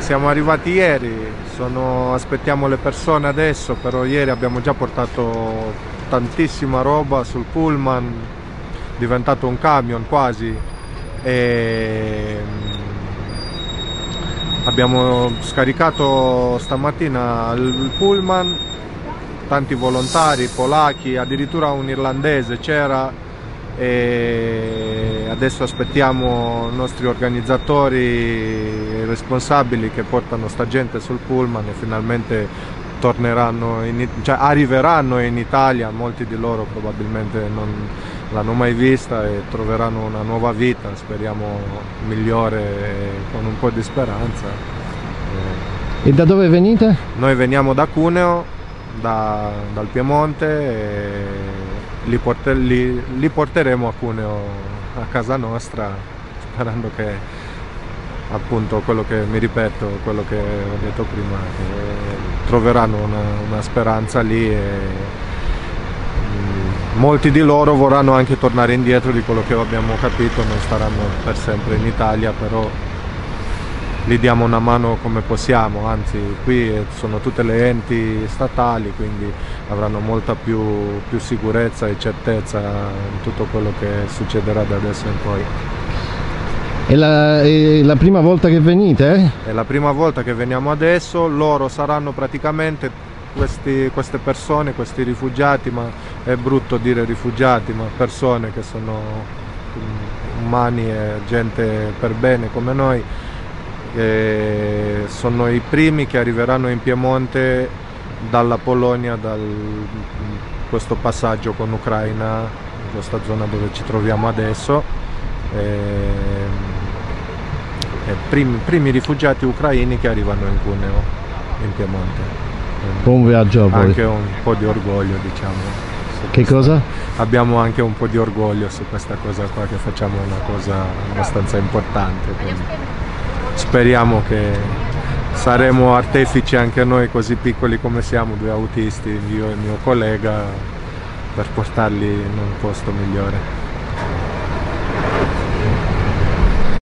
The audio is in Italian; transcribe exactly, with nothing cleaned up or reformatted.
siamo arrivati ieri, sono, aspettiamo le persone adesso, però ieri abbiamo già portato tantissima roba sul pullman, diventato un camion quasi, e abbiamo scaricato stamattina il pullman, tanti volontari, polacchi, addirittura un irlandese c'era, e adesso aspettiamo i nostri organizzatori e responsabili che portano sta gente sul pullman e finalmente torneranno in, cioè arriveranno in Italia. Molti di loro probabilmente non l'hanno mai vista e troveranno una nuova vita, speriamo migliore, con un po' di speranza. E da dove venite? Noi veniamo da Cuneo, da, dal Piemonte, e li, porter, li, li porteremo a Cuneo, a casa nostra, sperando che, appunto, quello che mi ripeto, quello che ho detto prima, che troveranno una, una speranza lì, e mh, molti di loro vorranno anche tornare indietro, di quello che abbiamo capito, non staranno per sempre in Italia, però gli diamo una mano come possiamo, anzi qui sono tutte le enti statali, quindi avranno molta più, più sicurezza e certezza in tutto quello che succederà da adesso in poi. È la, è la prima volta che venite? Eh? È la prima volta che veniamo adesso, loro saranno praticamente questi, queste persone, questi rifugiati, ma è brutto dire rifugiati, ma persone che sono umani e gente per bene come noi. E sono i primi che arriveranno in Piemonte dalla Polonia, da questo passaggio con l'Ucraina, in questa zona dove ci troviamo adesso. E, e primi, primi rifugiati ucraini che arrivano in Cuneo, in Piemonte. Buon viaggio a voi. Anche un po' di orgoglio, diciamo. Che cosa? Abbiamo anche un po' di orgoglio su questa cosa qua, che facciamo una cosa abbastanza importante. Quindi speriamo che saremo artefici anche noi, così piccoli come siamo, due autisti, io e il mio collega, per portarli in un posto migliore.